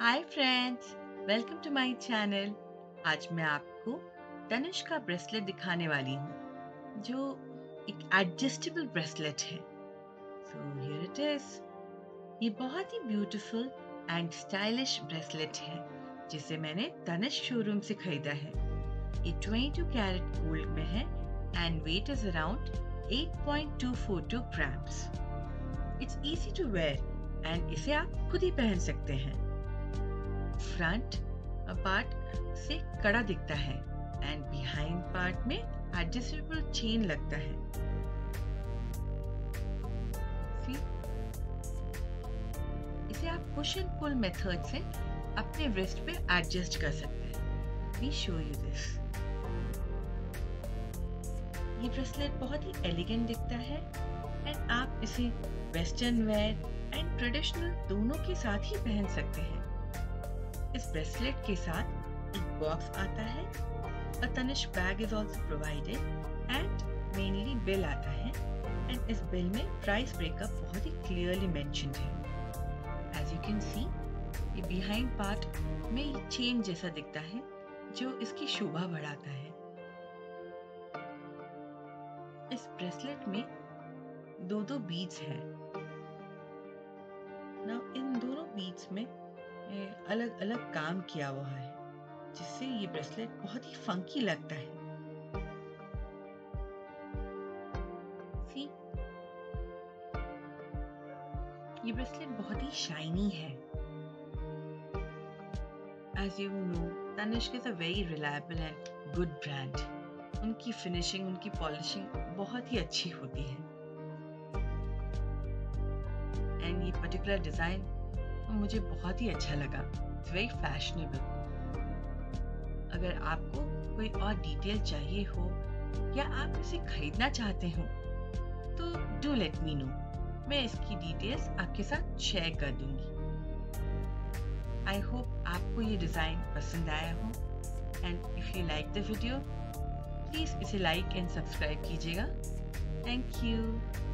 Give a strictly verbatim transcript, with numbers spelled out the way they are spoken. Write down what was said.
Hi friends, welcome to my channel. आज मैं आपको तनुष का ब्रेसलेट दिखाने वाली हूँ जो एक एडजस्टेबल ब्रेसलेट है। So here it is. ये बहुत ही ब्यूटीफुल एंड स्टाइलिश ब्रेसलेट है जिसे मैंने तनुष शोरूम से खरीदा है। ये बाईस कैरेट गोल्ड में है and weight is around eight point two four two grams. It's easy to wear and इसे आप खुद ही पहन सकते हैं। फ्रंट पार्ट से कड़ा दिखता है एंड बिहाइंड पार्ट में एडजस्टेबल चेन लगता है। See? इसे आप पुश एंड पुल मेथड से अपने रिस्ट पे एडजस्ट कर सकते हैं। Let me show you this. ये ब्रेसलेट बहुत ही एलिगेंट दिखता है एंड आप इसे वेस्टर्न वेयर एंड ट्रेडिशनल दोनों के साथ ही पहन सकते हैं। इस ब्रेसलेट के साथ एक बॉक्स आता है, a Tanishq bag is also provided and mainly bill आता है एंड इस बिल में प्राइस ब्रेकअप बहुत ही क्लियरली मेंशन्ड है। एज यू कैन सी, ये बिहाइंड पार्ट में ये चेन जैसा दिखता है जो इसकी शोभा बढ़ाता है। इस ब्रेसलेट में दो दो बीड्स हैं। नाउ इन दोनों बीड्स में अलग अलग काम किया हुआ है जिससे ये ब्रेसलेट बहुत ही फंकी लगता है। See? ये ब्रेसलेट बहुत ही शाइनी है। As you know, Tanishq is a very reliable and good brand. उनकी फिनिशिंग, उनकी पॉलिशिंग बहुत ही अच्छी होती है एंड ये पर्टिकुलर डिजाइन मुझे बहुत ही अच्छा लगा। It's very fashionable. अगर आपको कोई और डिटेल चाहिए हो या आप इसे खरीदना चाहते हो तो डू लेट मी नो। मैं इसकी डिटेल्स आपके साथ शेयर कर दूंगी। आई होप आपको ये डिजाइन पसंद आया हो and if you like the video please इसे लाइक एंड सब्सक्राइब कीजिएगा। Thank you.